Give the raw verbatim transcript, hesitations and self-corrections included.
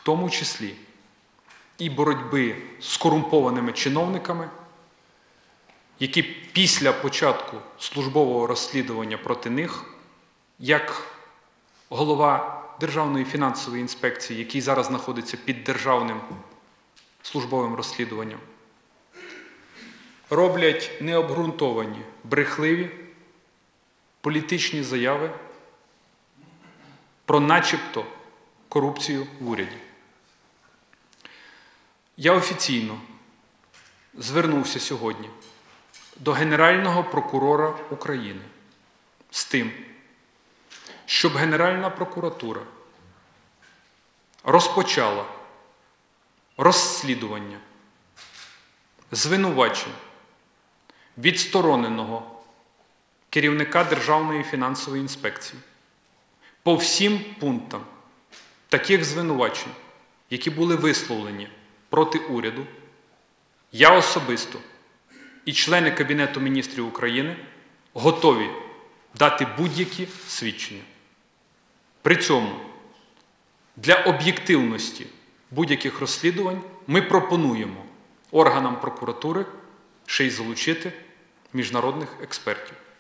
тому числі і боротьби з корумпованими чиновниками, які після початку службового розслідування проти них, як голова Державної фінансової інспекції, який зараз знаходиться під державним службовим розслідуванням, роблять необґрунтовані, брехливі політичні заяви про начебто корупцію в уряді. Я офіційно звернувся сьогодні до Генерального прокурора України з тим, щоб Генеральна прокуратура розпочала розслідування звинувачень відстороненого керівника Державної фінансової інспекції по всім пунктам таких звинувачень, які були висловлені проти уряду. Я особисто і члени Кабінету міністрів України готові дати будь-які свідчення. При цьому для об'єктивності будь-яких розслідувань ми пропонуємо органам прокуратури ще й залучити міжнародних експертів.